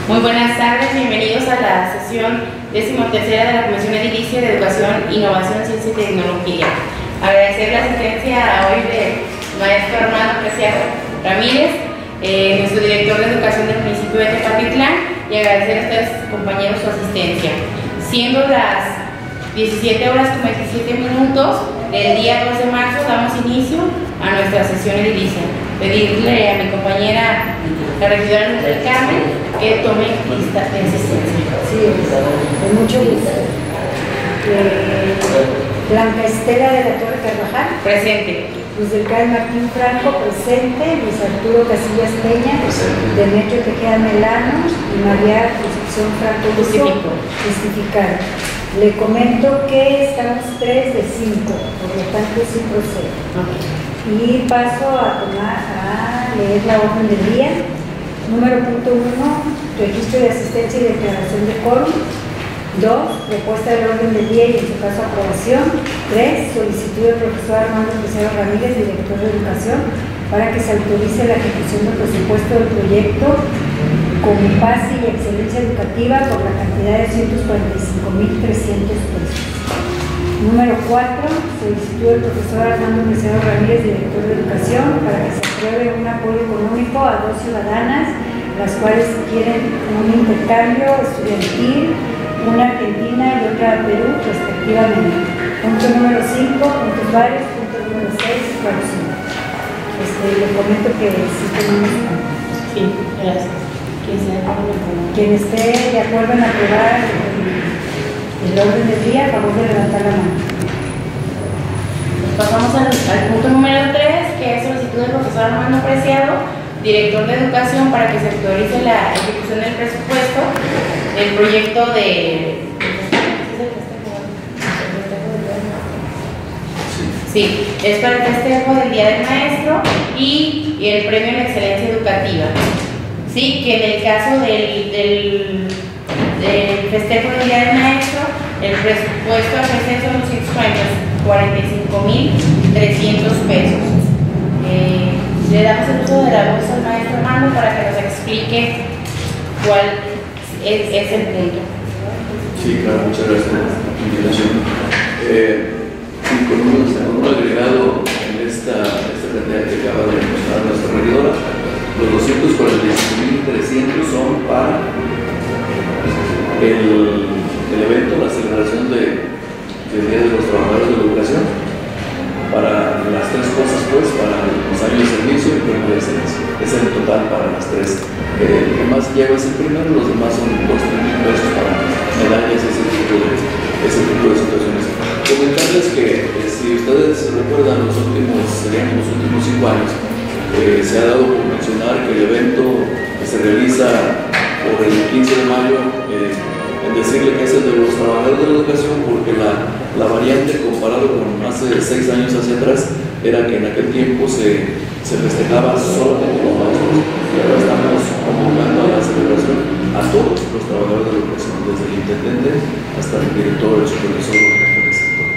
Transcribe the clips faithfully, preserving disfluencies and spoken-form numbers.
Muy buenas tardes, bienvenidos a la sesión decimotercera de la Comisión Edilicia de Educación, Innovación, Ciencia y Tecnología. Agradecer la asistencia hoy del maestro Armando Preciado Ramírez, eh, nuestro director de Educación del municipio de Tepatitlán, y agradecer a ustedes, compañeros, su asistencia. Siendo las diecisiete horas con veintisiete minutos del día dos de marzo, damos inicio a nuestra sesión edilicia. Pedirle a mi compañera, la regidora Luz del Carmen, que tome lista de asistencia. Sí, con mucho gusto. Eh, Blanca Estela de la Torre Carvajal. Presente. Luz del Carmen Martín Franco, presente. Luis Arturo Casillas Peña. Presente. Demetrio Tejeda Melanos y María Concepción Franco Justifico. Justificar. Le comento que estamos tres de cinco, por lo tanto sí procede. Okay. Y paso a tomar, a leer la orden del día. Número punto uno, registro de asistencia y declaración de quórum. Dos, propuesta del orden del día y en su caso aprobación. Tres, solicitud del profesor Armando Preciado Ramírez, director de Educación, para que se autorice la ejecución del presupuesto del proyecto con paz y excelencia educativa por la cantidad de ciento cuarenta y cinco mil trescientos pesos. Número cuatro, solicitud del profesor Armando Preciado Ramírez, director de Educación, para que se apruebe un apoyo económico a dos ciudadanas, las cuales quieren un intercambio estudiantil, una argentina y otra a Perú, respectivamente. Punto número cinco, puntos varios, punto número seis, clausura. Este, le comento que sí tenemos. Sí, gracias. ¿Quién esté de acuerdo en Quien esté de acuerdo en aprobar el, el orden del día, a favor de levantar la mano. Pasamos al, al punto número tres, que es solicitud del profesor Armando Preciado, director de Educación, para que se autorice la ejecución del presupuesto del proyecto de... Sí, es para el festejo del Día del Maestro y, y el premio en excelencia educativa. Sí, que en el caso del, del, del festejo del Día del Maestro, el presupuesto a ofrecer son los ciento cuarenta y cinco mil trescientos pesos. Eh, le damos el uso de la voz al maestro Armando para que nos explique cuál es, es el punto. Sí, claro, muchas gracias por la invitación. Eh, sí, con un, con un agregado en esta, esta cantidad que acaba de mostrar nuestra regidora, los doscientos cuarenta y cinco mil trescientos son para el, el evento, la celebración de, del Día de los Trabajadores de la Educación, para las tres cosas, pues, para los años de servicio y premio de excelencia. Es el total para las tres. Eh, el que más lleva es el primero, los demás son dos mil pesos para medallas, ese tipo de, ese tipo de situaciones. Comentarles que, eh, si ustedes recuerdan, los últimos, serían los últimos cinco años, eh, se ha dado por mencionar que el evento que se realiza por el quince de mayo, eh, en decirle que es el de los trabajadores de la educación, porque la, la variante comparado con hace seis años hacia atrás era que en aquel tiempo se, se festejaba solamente los maestros, y ahora estamos convocando a la celebración a todos los trabajadores de la educación, desde el intendente hasta el director, el supervisor o el jefe de sector.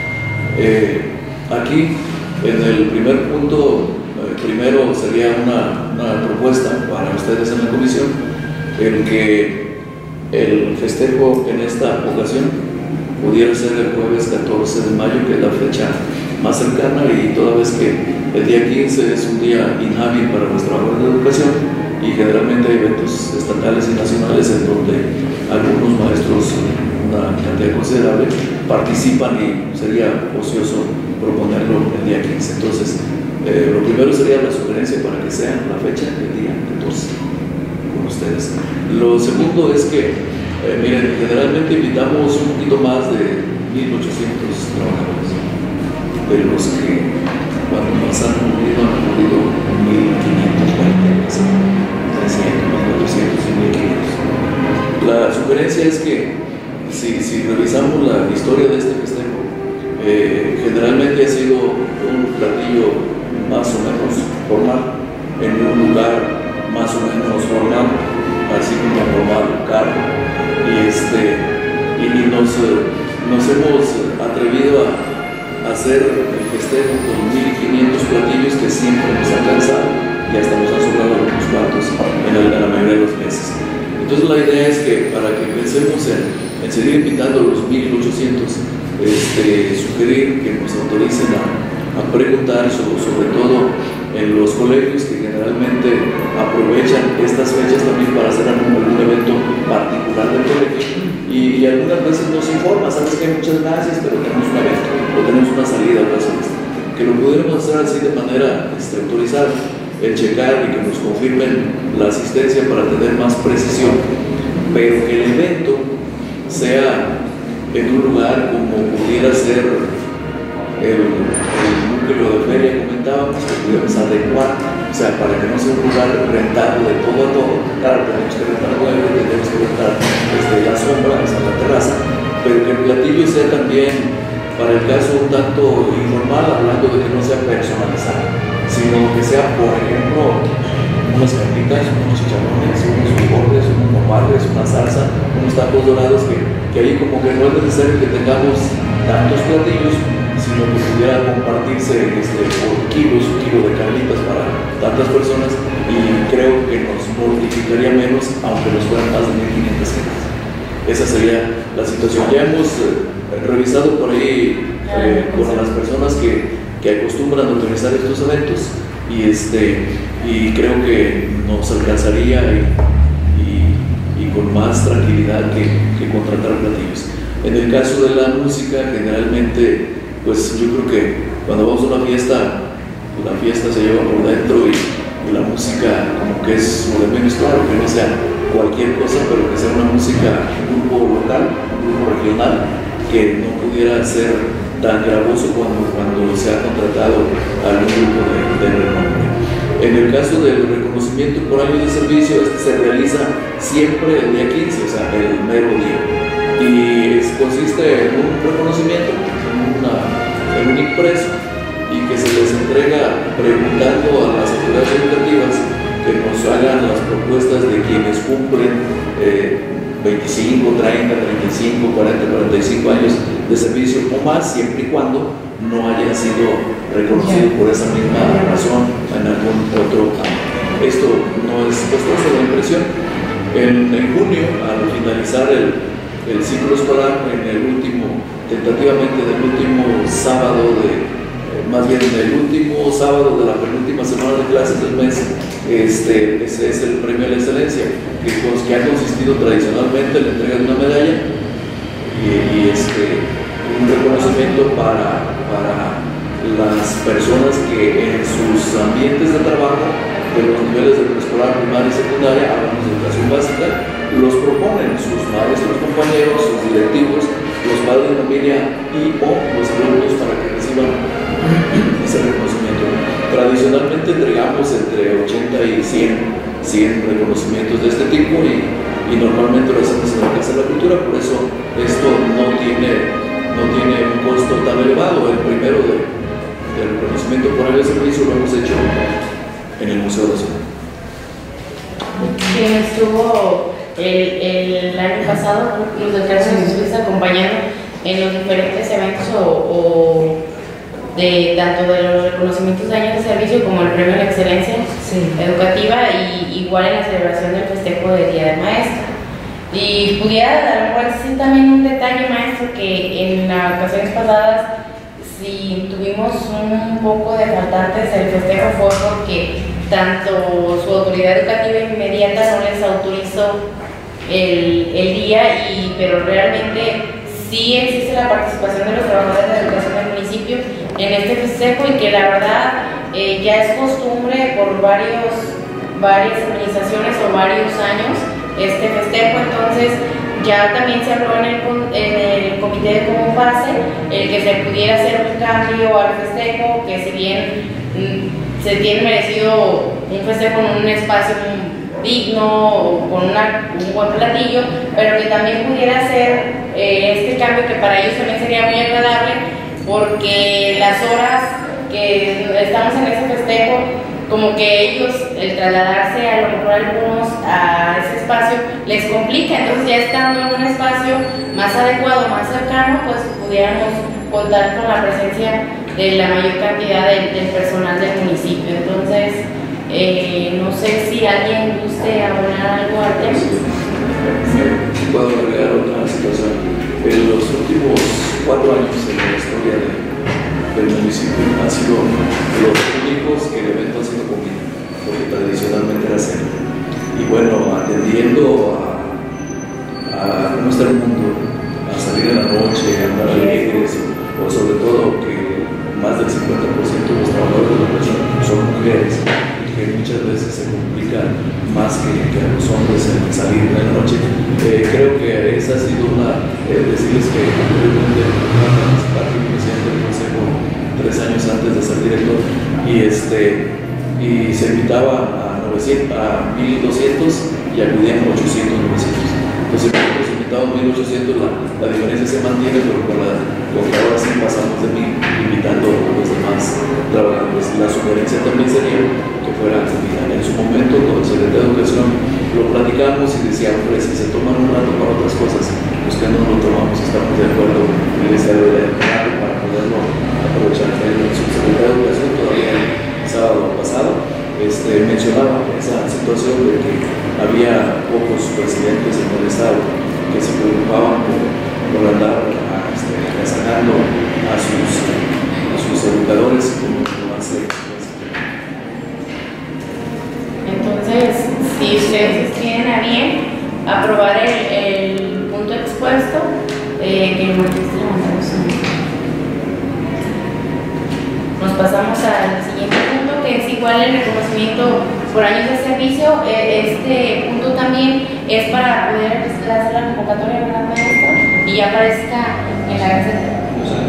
Eh, aquí, en el primer punto, eh, primero sería una, una propuesta para ustedes en la comisión, en que el festejo en esta ocasión pudiera ser el jueves catorce de mayo, que es la fecha más cercana, y toda vez que el día quince es un día inhábil para los trabajadores de educación y generalmente hay eventos estatales y nacionales en donde algunos maestros, una cantidad considerable, participan y sería ocioso proponerlo el día quince. Entonces, eh, lo primero sería la sugerencia para que sea la fecha del día catorce. Ustedes. Lo segundo es que, eh, miren, generalmente invitamos un poquito más de mil ochocientos trabajadores, de los que cuando nos han cumplido han cumplido mil quinientos veinte, trescientos, mil cuatrocientos y mil quinientos. La sugerencia es que, si, si revisamos la historia de este festejo, eh, generalmente ha sido un platillo más o menos formal, en un lugar más o menos formal, así como formal, caro, y, este, y nos, nos hemos atrevido a hacer el festejo con mil quinientos platillos que siempre nos han cansado y hasta nos han sobrado algunos cuantos en, el, en la mayoría de los meses. Entonces la idea es que para que pensemos en, en seguir invitando a los mil ochocientos, este, sugerir que nos autoricen a, a preguntar sobre, sobre todo en los colegios que generalmente aprovechan estas fechas también para hacer algún, algún evento particular del colegio y, y algunas veces nos informan, sabes que muchas gracias, pero tenemos un evento o tenemos una salida o algo así, que lo pudiéramos hacer así de manera este, autorizada, el checar y que nos confirmen la asistencia para tener más precisión, pero que el evento sea en un lugar como pudiera ser el, el núcleo de feria, comentábamos, que pudiéramos adecuar, o sea, para que no sea un lugar rentado de todo a todo. Claro, tenemos que rentar muebles, tenemos que rentar desde la sombra hasta la terraza, pero que el platillo sea también, para el caso un tanto informal, hablando de que no sea personalizado, sino que sea, por ejemplo, unas carnitas, unos chicharrones, unos frijoles, unos nopales, una salsa, unos tacos dorados, que, que ahí como que no es necesario que tengamos tantos platillos, sino que pudiera compartirse este, por kilos, un kilo de carnitas para tantas personas, y creo que nos mortificaría menos, aunque nos fueran más de mil quinientas gentes. Esa sería la situación. Ya hemos eh, revisado por ahí eh, con las personas que, que acostumbran a organizar estos eventos, y, este, y creo que nos alcanzaría y, y, y con más tranquilidad que, que contratar platillos. En el caso de la música, generalmente, pues yo creo que cuando vamos a una fiesta, la fiesta se lleva por dentro y, y la música como que es lo de menos, claro, que no sea cualquier cosa, pero que sea una música, un grupo local, un grupo regional, que no pudiera ser tan gravoso cuando, cuando se ha contratado a algún grupo de, de renombre. En el caso del reconocimiento por año de servicio, este se realiza siempre el día quince, o sea, el mero día. Y es, consiste en un reconocimiento, en, una, en un impreso, y que se les entrega preguntando a las autoridades educativas que nos hagan las propuestas de quienes cumplen eh, veinticinco, treinta, treinta y cinco, cuarenta, cuarenta y cinco años de servicio o más, siempre y cuando no hayan sido reconocidos por esa misma razón en algún otro año. Esto no es costoso la impresión. En, en junio, al finalizar el, el ciclo escolar, en el último, tentativamente del último sábado de más bien el último sábado de la penúltima semana de clases del mes, este, ese es el premio a la excelencia, que, que ha consistido tradicionalmente en la entrega de una medalla y, y este, un reconocimiento para, para las personas que en sus ambientes de trabajo, de los niveles de preescolar, primaria y secundaria, hablamos de educación básica, los proponen sus maestros, compañeros, sus directivos, los padres de familia y o los alumnos para que reciban ese reconocimiento. Tradicionalmente entregamos entre ochenta y cien, cien reconocimientos de este tipo y, y normalmente lo hacemos en la Casa de la Cultura, por eso esto no tiene, no tiene un costo tan elevado. El primero de, del reconocimiento por el servicio lo hemos hecho en el Museo de la Ciudad. Quien estuvo el, el año pasado, nos estuviste acompañando en los diferentes eventos o, o de tanto de los reconocimientos de años de servicio como el premio a la excelencia sí. educativa, y igual en la celebración del festejo del Día del Maestro. Y pudiera dar sí, también un detalle, maestro, que en las ocasiones pasadas, si tuvimos un poco de faltantes, el festejo fue porque tanto su autoridad educativa inmediata no les autorizó el, el día, y, pero realmente sí existe la participación de los trabajadores de educación del municipio en este festejo, y que la verdad eh, ya es costumbre por varios, varias administraciones o varios años este festejo. Entonces ya también se aprobó en el, en el comité de común base el que se pudiera hacer un cambio al festejo, que si bien mm, se tiene merecido un festejo en un espacio digno, con una, un buen platillo, pero que también pudiera ser eh, este cambio, que para ellos también sería muy agradable, porque las horas que estamos en ese festejo, como que ellos, el trasladarse a lo mejor algunos a ese espacio les complica. Entonces ya estando en un espacio más adecuado, más cercano, pues pudiéramos contar con la presencia de la mayor cantidad del, del personal del municipio. Entonces eh, no sé si alguien guste abonar algo al tema. puedo agregar otra situación. En los últimos cuatro años en la historia de, del municipio han sido los únicos que el evento ha sido comida, porque tradicionalmente era cena. Y bueno, atendiendo a, a cómo está el mundo, a salir en la noche, a andar alegres, o sobre todo que más del cincuenta por ciento de los trabajadores de la empresa son mujeres, que muchas veces se complica más que, que a los hombres en salir en la noche. Eh, creo que esa ha sido una, eh, decirles que anteriormente participar como presidente del consejo tres años antes de ser director, y, este, y se invitaba a, novecientos, a mil doscientos y acudían ochocientos, novecientos. Entonces, los invitados mil ochocientos, la, la diferencia se mantiene, pero con la, con que ahora sí pasamos de mil, invitando a los demás trabajadores. La sugerencia también sería que fuera comida. En su momento, con el secretario de Educación, lo platicamos y decía, hombre, si se toman un rato para otras cosas, pues que no lo tomamos, estamos de acuerdo, y les debe de para poderlo aprovechar. El subsecretario de Educación, todavía el sábado pasado, este, mencionaba esa situación de que había pocos presidentes en el Estado que se preocupaban por, por andar a, este, agasajando a sus, a sus educadores como lo hace. Entonces, si ustedes tienen a bien aprobar el, el punto expuesto, eh, que nos pasamos al siguiente punto, que es igual el reconocimiento por años de servicio. Eh, este punto también es para poder hacer la convocatoria, ¿verdad, maestro? Y ya aparezca en la gaceta.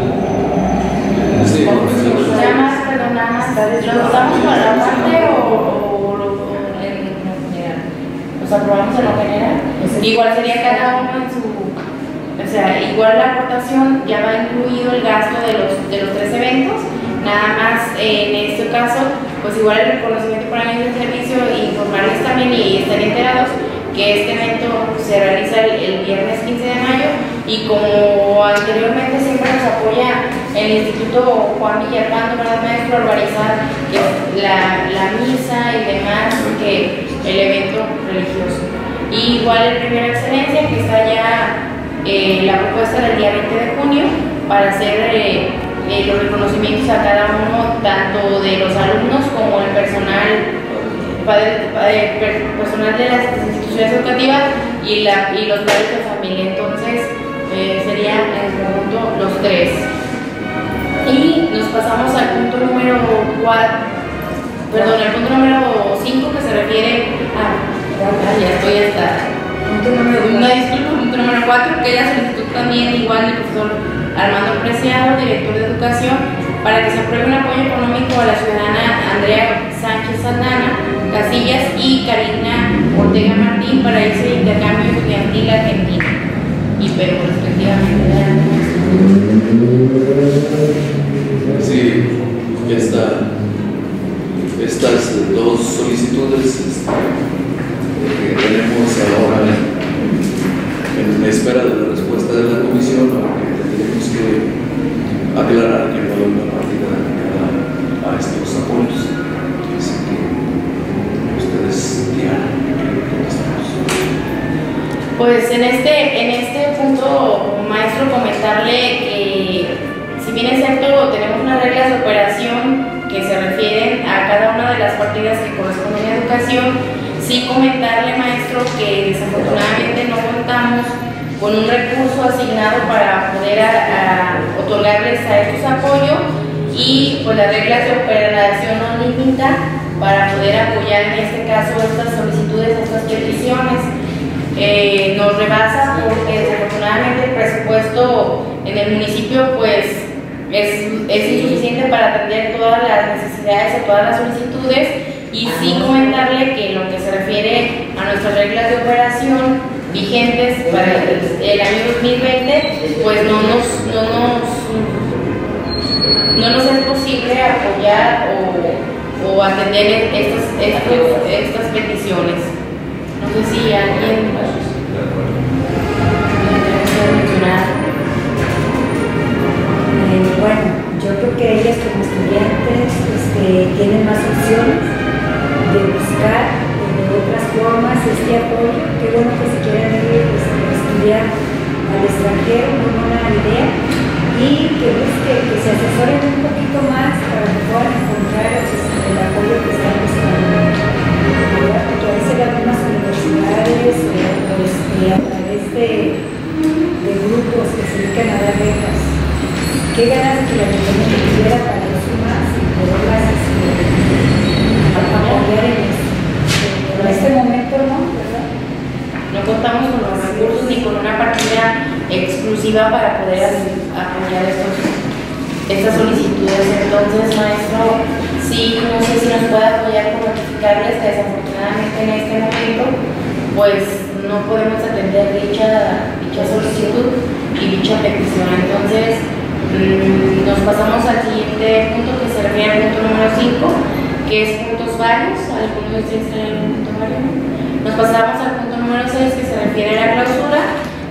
Sí, nada más, perdón, nada más, ¿lo votamos por la parte o, o lo, en lo general? ¿Los aprobamos en lo general? Igual sería cada uno en su, o sea, igual la aportación ya va incluido el gasto de los, de los tres eventos. Nada más, eh, en este caso, pues igual el reconocimiento por años de servicio, informarles también y estar enterados que este evento se realiza el, el viernes quince de mayo, y como anteriormente siempre nos apoya el Instituto Juan Villalpando, ¿verdad, maestro?, a organizar la, la misa y demás, que el evento religioso. Y igual el Premio de Excelencia, que está ya eh, la propuesta del día veinte de junio para hacer eh, eh, los reconocimientos a cada uno, tanto de los alumnos como el personal Padre, padre, personal de las instituciones educativas y, la, y los padres de familia. Entonces eh, serían en conjunto los tres. Y nos pasamos al punto número cuatro, perdón, al punto número cinco, que se refiere a, ah, ya estoy hasta punto número una disculpa, punto número cuatro, que es la solicitud también igual del profesor Armando Preciado, director de educación, para que se apruebe un apoyo económico a la ciudadana Andrea Sánchez Saldana Casillas y Karina Ortega Martín para ese intercambio estudiantil argentino y Perú, respectivamente. Sí, esta, estas dos solicitudes este, que tenemos ahora en, en espera de la respuesta de la comisión, aunque tenemos que aclarar que no hay una partida dedicada a estos apoyos. Así que ustedes dirán qué contestamos. Pues en este, en este punto, maestro, comentarle que, si bien es cierto, tenemos unas reglas de operación que se refieren a cada una de las partidas que corresponden a educación, sí comentarle, maestro, que desafortunadamente no contamos con un recurso asignado para poder a, a otorgarles a estos apoyos, y pues las reglas de operación nos limitan para poder apoyar en este caso estas solicitudes, estas peticiones. Eh, nos rebasa porque desafortunadamente el presupuesto en el municipio pues es, es insuficiente para atender todas las necesidades o todas las solicitudes, y sí comentarle que en lo que se refiere a nuestras reglas de operación vigentes para el, el año dos mil veinte, pues no nos, no nos, no nos es posible apoyar o, o atender estas, estos, estas peticiones. No sé si alguien mencionar. Eh, bueno, yo creo que ellas como estudiantes este, tienen más opciones de buscar de otras formas este apoyo. Qué bueno que se quieren ir este, este, a través de, de grupos que se dedican a dar becas. ¿Qué ganas que la ayuntamiento tuviera para eso más y poderlas este, apoyar en esto? Pero en este momento no, ¿verdad? No contamos con los recursos ni con una partida exclusiva para poder apoyar estos, estas solicitudes. Entonces, maestro, sí, no sé si nos puede apoyar con notificarles que desafortunadamente en este momento, pues no podemos atender dicha, dicha solicitud y dicha petición. Entonces, mmm, nos pasamos al siguiente punto, que se refiere al punto número cinco, que es puntos varios. ¿Alguno de ustedes tiene algún punto vario? Nos pasamos al punto número seis, que se refiere a la clausura.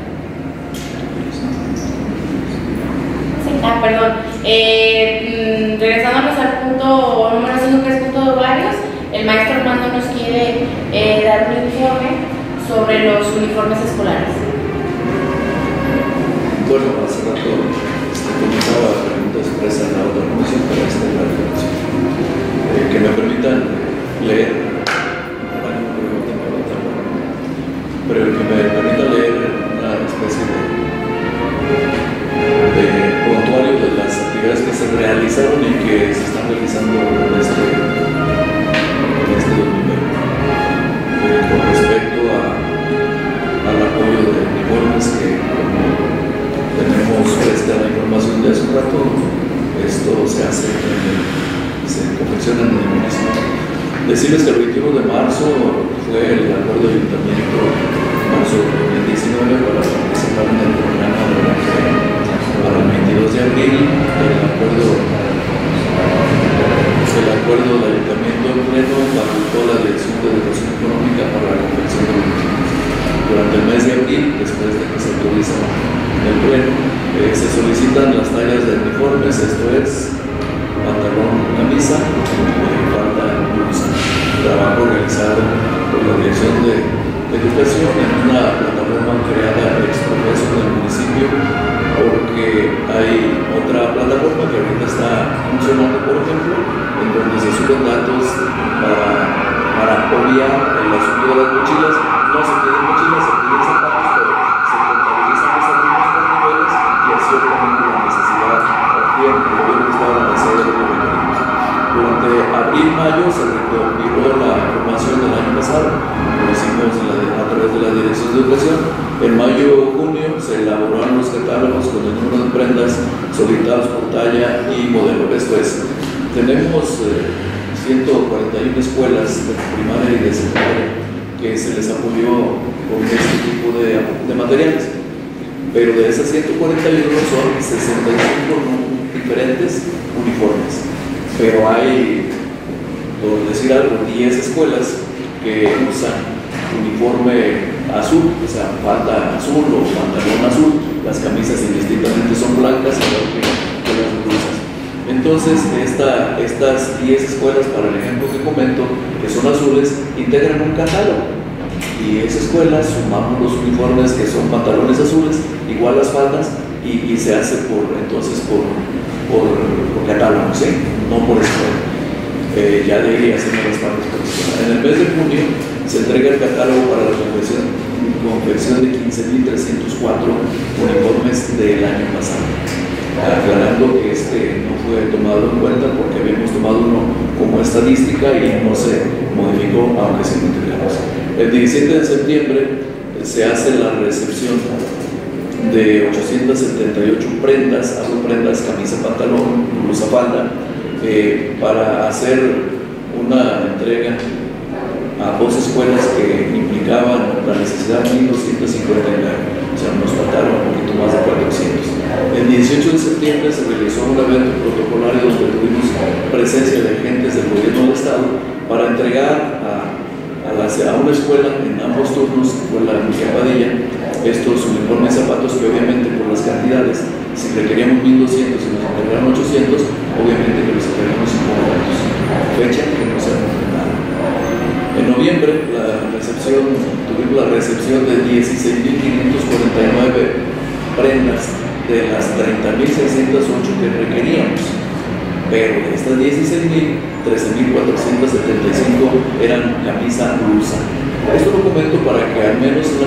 Sí, ah, perdón. Eh, mmm, regresándonos al punto número cinco, que es punto varios, el maestro Armando nos quiere eh, dar un informe sobre los uniformes escolares. Bueno, hace rato este, comentaba pregunta expresa en la otra comisión, pero esta es la comisión. Eh, que me permitan leer, pero que me permita leer una especie de, de prontuario de las actividades que se realizaron y que se están realizando en este, en este dos mil veinte. Eh, con respecto a, al apoyo de uniformes que, como tenemos esta información de hace un rato, esto se hace en el, se confecciona en el municipio. Decirles que el veintiuno de marzo fue el acuerdo de ayuntamiento, marzo de dos mil diecinueve, para participar en el programa de la que para el veintidós de abril, el acuerdo, el acuerdo del ayuntamiento en pleno facultó la Dirección de Educación Económica para la confección de uniformes. Durante el mes de abril, después de que se autoriza el pleno, eh, se solicitan las tallas de uniformes, esto es pantalón, camisa, eh, falda, blusa. Trabajo realizado por la Dirección de Educación en una plataforma creada ex profeso del municipio, porque hay otra plataforma que ahorita está funcionando, por ejemplo, en donde se suben datos para, para obviar el asunto de las mochilas. No se piden mochilas, se piden zapatos, pero se contabilizan los alumnos por niveles y así obviamente la necesidad o tiempo que el gobierno estaba en hacer de los requerimos. Durante abril-mayo se recopiló la información del año pasado, lo hicimos la de, a través de la Dirección de Educación. En mayo-junio se elaboraron los catálogos con el número de prendas solicitadas por talla y modelo. Esto es, tenemos eh, ciento cuarenta y una escuelas de primaria y de secundaria que se les apoyó con este tipo de, de materiales, pero de esas ciento cuarenta y uno son sesenta y cinco diferentes uniformes, pero hay, por decir algo, diez escuelas que usan uniforme azul, o sea, falda azul o pantalón azul, las camisas indistintamente son blancas, igual que, que las blusas. Entonces, esta, estas diez escuelas, para el ejemplo que comento, que son azules, integran un catálogo. Y esa escuela sumamos los uniformes que son pantalones azules, igual las faldas, y, y se hace por, entonces por, por, por catálogo, ¿sí? No por escuela. Eh, ya de ahí hacemos las partes por escuela. En el mes de junio se entrega el catálogo para la confección, confección de quince mil trescientos cuatro uniformes del año pasado. Aclarando que este no fue tomado en cuenta porque habíamos tomado uno como estadística y no se modificó, aunque se lo entregamos. El diecisiete de septiembre se hace la recepción de ochocientas setenta y ocho prendas, hablo prendas, camisa, pantalón, blusa, falda, eh, para hacer una entrega a dos escuelas que implicaban la necesidad de mil doscientos cincuenta y nueve, o sea, nos faltaron un poquito más de cuatrocientos. El dieciocho de septiembre se realizó un evento protocolario donde tuvimos presencia de agentes del gobierno del estado para entregar a, a, la, a una escuela en ambos turnos, fue la Miguel Padilla, estos uniformes zapatos que obviamente por las cantidades, si requeríamos mil doscientos y nos entregaron ochocientos, obviamente que los entregamos sin datos. Fecha que no se ha completado. En noviembre la recepción, tuvimos la recepción de dieciséis mil quinientas cuarenta y nueve prendas de las treinta mil seiscientos ocho que requeríamos, pero de estas dieciséis mil, trece mil cuatrocientos setenta y cinco eran camisa blusa. Esto lo comento para que al menos en la comisión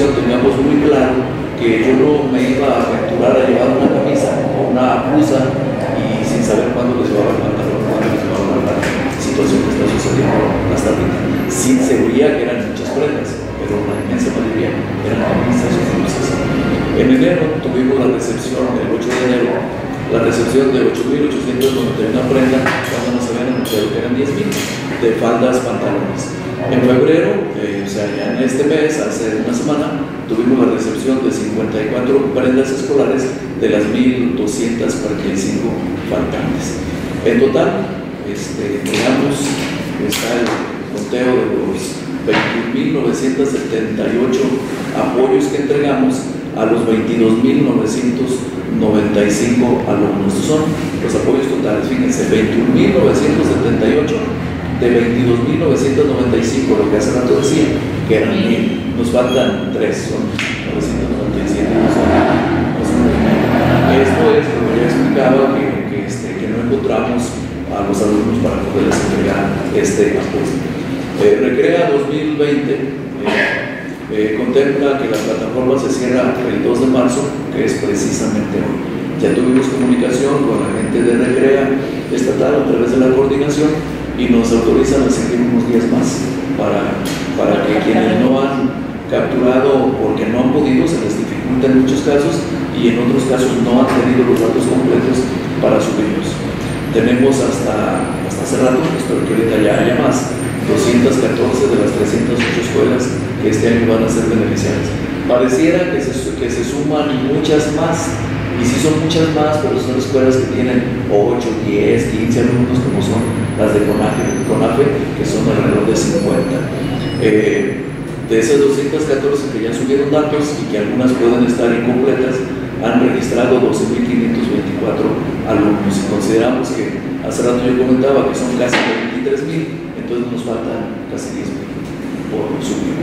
educación tengamos muy claro que yo no me iba a aventurar a llevar una camisa o una blusa y sin saber cuándo les llevaba el pantalón, cuándo les llevaba la situación que está sucediendo hasta ahorita. Sin seguridad que eran muchas prendas, pero la inmensa mayoría eran camisas o blusas. En enero tuvimos la recepción, el ocho de enero, la recepción de ocho mil ochocientos noventa y una prendas, cuando nos habían anunciado que eran diez mil, de faldas, pantalones. En febrero, eh, o sea, ya en este mes, hace una semana, tuvimos la recepción de cincuenta y cuatro prendas escolares de las mil doscientas cuarenta y cinco faltantes. En total, este, digamos, está el conteo de los veintiún mil novecientos setenta y ocho apoyos que entregamos a los veintidós mil novecientos noventa y cinco alumnos. Estos son los apoyos totales, fíjense, veintiún mil novecientos setenta y ocho de veintidós mil novecientos noventa y cinco, lo que hace rato decía, que eran mil, nos faltan tres, son novecientos noventa y siete. No son, no son Esto es, como ya explicaba, que, que, este, que no encontramos a los alumnos para poderles entregar este apoyo. Eh, Recrea dos mil veinte eh, eh, contempla que la plataforma se cierra el dos de marzo, que es precisamente hoy. Ya tuvimos comunicación con la gente de Recrea estatal a través de la coordinación y nos autorizan a seguir unos días más para, para que quienes no han capturado porque no han podido, se les dificulta en muchos casos y en otros casos no han tenido los datos completos para subirlos. Tenemos hasta, hasta hace rato, espero que ahorita ya haya más, doscientas catorce de las trescientas ocho escuelas que este año van a ser beneficiadas. Pareciera que se, que se suman muchas más, y sí son muchas más, pero son escuelas que tienen ocho, diez, quince alumnos, como son las de CONAFE, que son alrededor de cincuenta. Eh, de esas doscientas catorce que ya subieron datos y que algunas pueden estar incompletas, han registrado doce mil quinientos veinticuatro alumnos. Si consideramos que hace rato yo comentaba que son casi veintitrés mil, entonces nos faltan casi diez mil por subir.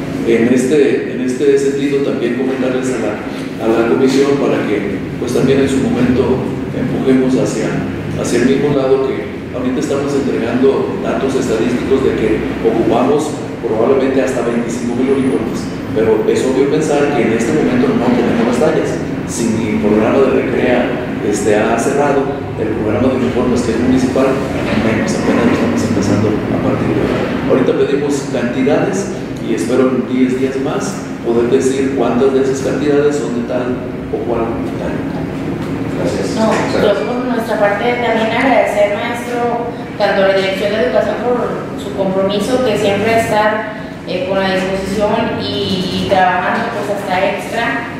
En este, en este sentido, también comentarles a la, a la comisión para que pues también en su momento empujemos hacia, hacia el mismo lado, que ahorita estamos entregando datos estadísticos de que ocupamos probablemente hasta veinticinco mil uniformes, pero es obvio pensar que en este momento no tenemos las tallas. Si mi programa de Recrea este, ha cerrado, el programa de uniformes que es municipal, menos, apenas lo estamos empezando a partir de ahora. Ahorita pedimos cantidades y espero en diez días más poder decir cuántas de esas cantidades son de tal o cual tal. Gracias. No, yo por nuestra parte también agradecer, maestro, tanto a la Dirección de Educación por su compromiso, que siempre está eh, con la disposición y, y trabajando pues hasta extra,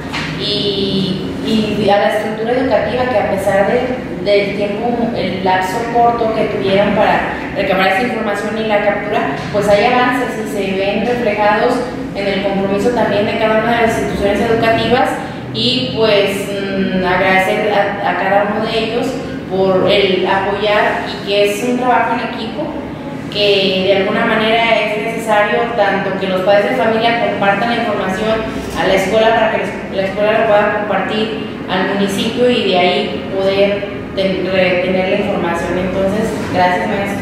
y, y a la estructura educativa, que a pesar de, del tiempo, el lapso corto que tuvieron para recabar esta información y la captura, pues hay avances y se ven reflejados en el compromiso también de cada una de las instituciones educativas, y pues mmm, agradecer a, a cada uno de ellos por el apoyar, y que es un trabajo en equipo, que de alguna manera es necesario tanto que los padres de familia compartan la información a la escuela para que la escuela lo pueda compartir al municipio y de ahí poder retener la información. Entonces, gracias, maestro.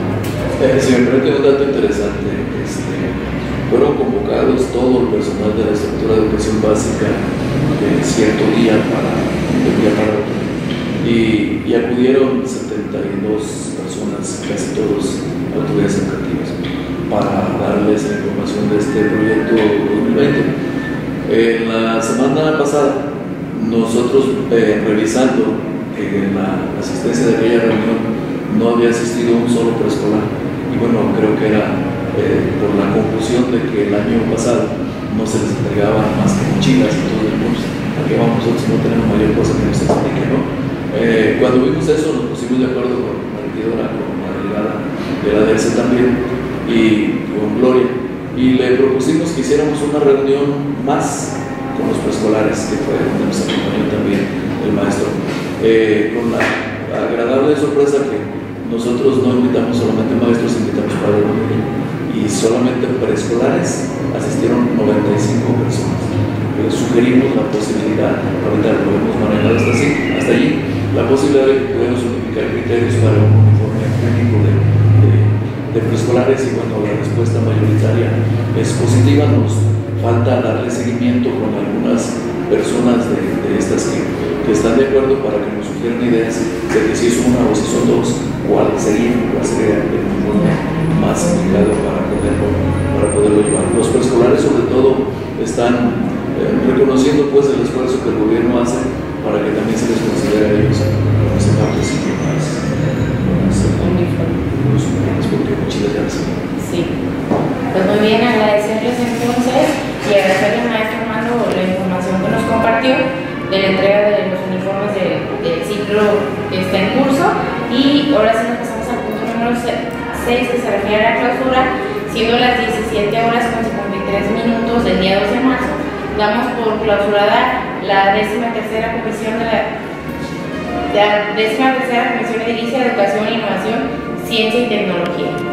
Eh, siempre que un dato interesante, este, fueron convocados todo el personal de la estructura de educación básica en cierto día para el día para otro, y, y acudieron setenta y dos personas, casi todos autoridades educativas, para darles la información de este proyecto dos mil veinte. En la semana pasada, nosotros eh, revisando que en la asistencia de aquella reunión no había asistido un solo preescolar, y bueno, creo que era eh, por la confusión de que el año pasado no se les entregaban más que mochilas, entonces pues, ¿a qué vamos nosotros si no tenemos mayor cosa que nos explique, no? Eh, cuando vimos eso, nos pusimos de acuerdo con la regidora, con la delegada de la D E R C también, y con Gloria, y le propusimos que hiciéramos una reunión más con los preescolares, que fue donde nos acompañó también el maestro, eh, con la agradable sorpresa que nosotros no invitamos solamente maestros, invitamos padres de familia, y solamente preescolares asistieron noventa y cinco personas. Eh, sugerimos la posibilidad, ahorita lo hemos manejado hasta, así, hasta allí, la posibilidad de que podamos unificar criterios para un uniforme único de, de, de preescolares, y bueno, la respuesta mayoritaria es positiva. Nos falta darle seguimiento con algunas personas de, de estas que, que están de acuerdo para que nos sugieran ideas de que si es una o si son dos, cuál sería, cuál sería el modo más indicado para poderlo, para poderlo llevar. Los preescolares sobre todo están eh, reconociendo pues el esfuerzo que el gobierno hace para que también se les considere a ellos como se participen más los uniformes, porque muchas gracias. Sí. Pues muy bien, agradecerles entonces y agradecerle al maestro Armando la información que nos compartió de la entrega de los uniformes de, del ciclo que está en curso. Y ahora sí nos pasamos al punto número seis, que se refiere a la clausura, siendo las diecisiete horas con cincuenta y tres minutos del día dos de marzo. Damos por clausurada la décima tercera comisión de la, de la décima tercera comisión edilicia de Educación, Innovación, Ciencia y Tecnología.